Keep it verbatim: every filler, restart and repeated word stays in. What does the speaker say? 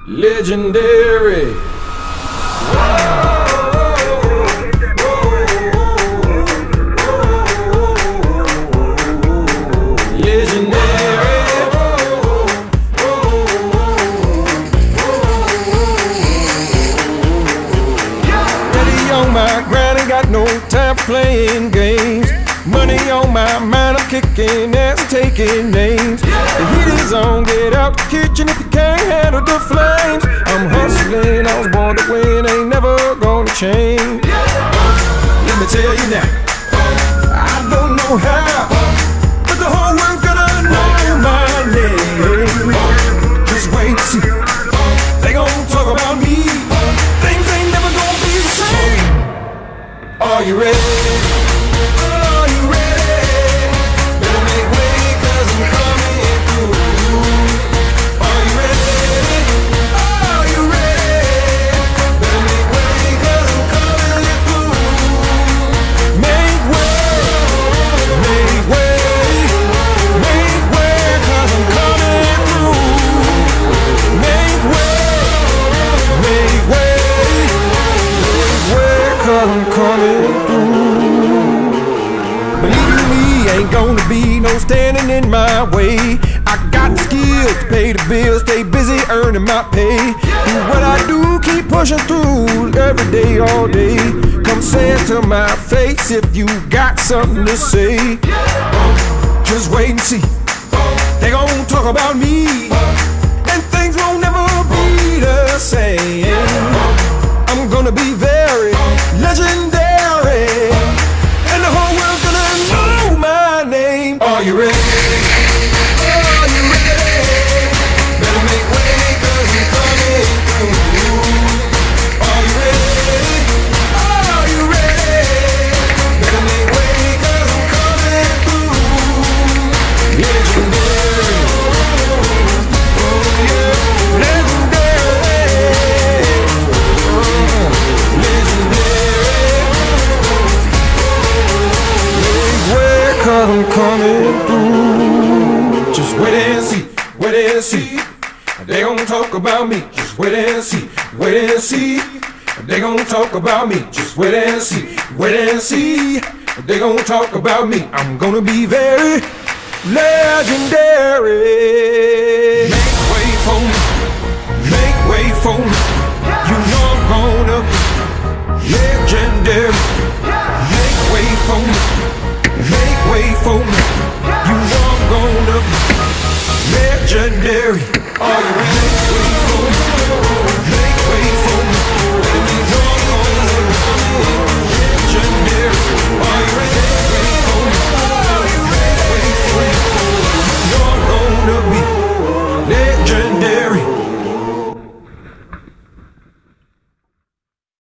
Legendary. My grind ain't got no time for playing games. Money on my mind, I'm kicking ass and taking names. The heat is on, get out the kitchen if you can't handle the flames. I'm hustling, I was born to win, ain't never gonna change. Let me tell you now, I don't know how, but the whole world gonna know my name. Just wait and see, they gon' talk about me. Things ain't never gonna be the same. Are you ready? Are you ready? Better make way, cause I'm coming through. Are you ready? Are you ready? Better make way, cause I'm coming through. Make way, make way, make way, cause I'm coming through. Make way, make way, make way, cause I'm coming through. Believe me, ain't gonna be no standing in my way. I got the skills to pay the bills, stay busy earning my pay. Do what I do, keep pushing through every day, all day. Come say it to my face if you got something to say. Just wait and see, they gon' talk about me, and things won't never be the same. I'm gonna be very legendary, and the whole world's gonna know my name. Are you ready? Are you ready? Better make way, cause I'm coming through. Are you ready? Are you ready? Better make way, cause I'm coming through. Legendary. Oh yeah, legendary. Cause I'm coming through. Just wait and see, wait and see. They gon' talk about me. Just wait and see, wait and see. They gon' talk about me. Just wait and see, wait and see. They gon' talk about me. I'm gonna be very legendary. Make way for me, make way for me.